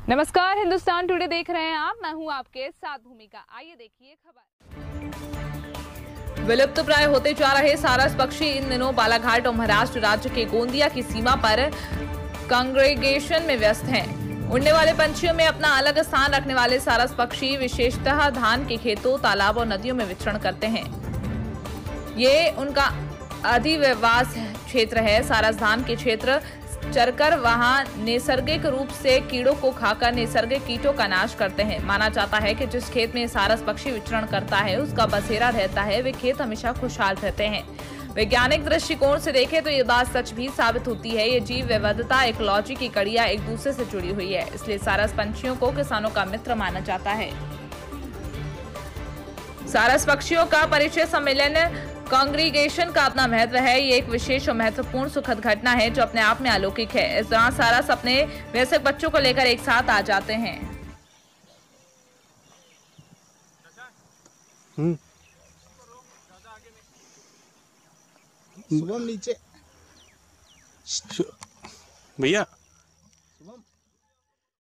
नमस्कार, हिंदुस्तान टुडे देख रहे हैं आप। मैं हूं आपके साथ भूमिका। आइए देखिए खबर। विलुप्त प्राय होते जा रहे सारस पक्षी इन दिनों बालाघाट और महाराष्ट्र राज्य के गोंदिया की सीमा पर कांग्रेगेशन में व्यस्त हैं। उड़ने वाले पंछियों में अपना अलग स्थान रखने वाले सारस पक्षी विशेषतः धान के खेतों, तालाब और नदियों में विचरण करते हैं। ये उनका अधिवास क्षेत्र है। सारस धान के क्षेत्र चरकर वहां नैसर्गिक रूप से कीड़ों को खाकर नैसर्गिक कीटों का नाश करते हैं। माना जाता है कि जिस खेत में सारस पक्षी विचरण करता है, उसका बसेरा रहता है, वे खेत हमेशा खुशहाल रहते हैं। वैज्ञानिक दृष्टिकोण से देखें तो ये बात सच भी साबित होती है। ये जीव विविधता इकोलॉजी की कड़ियां एक दूसरे से जुड़ी हुई है, इसलिए सारस पंछियों को किसानों का मित्र माना जाता है। सारस पक्षियों का परिचय सम्मेलन कांग्रीगेशन का अपना महत्व है। ये एक विशेष और महत्वपूर्ण सुखद घटना है जो अपने आप में अलौकिक है। इस दौरान सारस अपने वयस्क बच्चों को लेकर एक साथ आ जाते हैं। शुभम नीचे भैया।